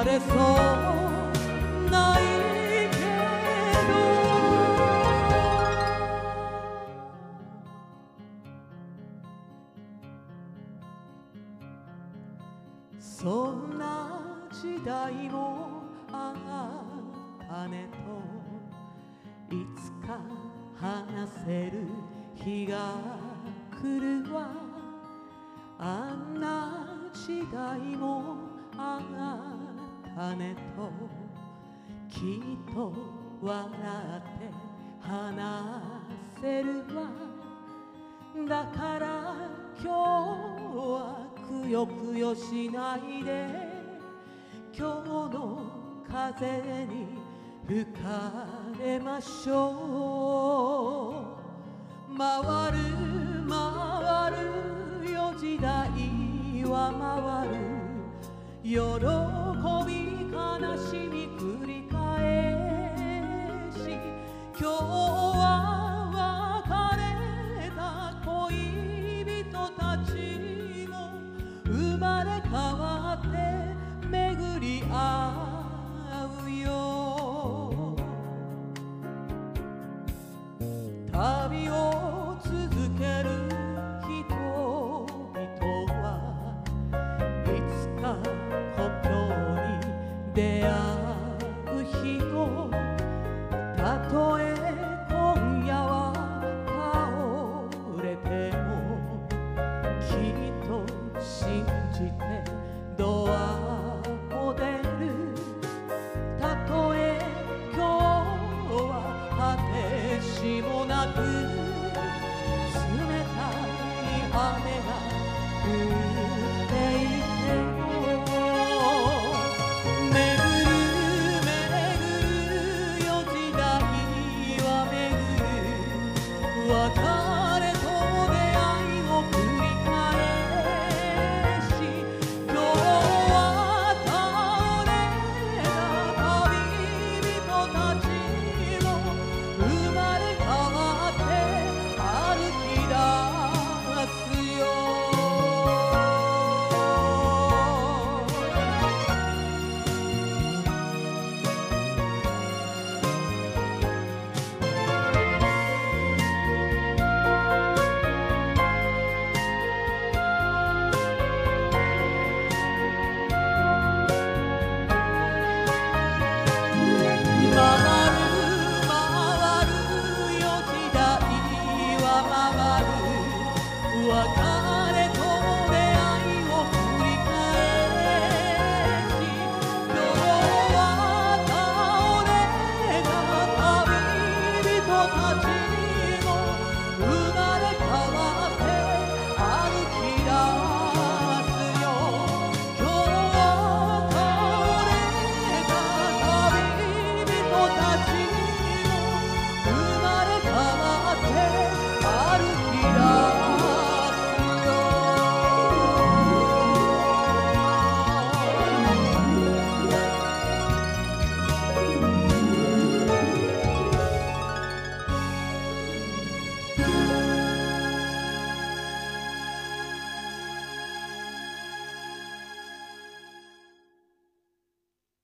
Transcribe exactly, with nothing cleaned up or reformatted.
われそうないけどそんな時代もあったねといつか話せる日が来るわあんな時代もあったねときっと笑って話せるわだから今日はくよくよしないで今日の風に吹かれましょう回る回るよ時代は回る喜び悲しみ繰り返し今日は別れた恋人たちも生まれ変わって巡り合うよ旅を続ける人々はいつか故郷に出会う日をたとえ今夜は倒れてもきっと信じてドア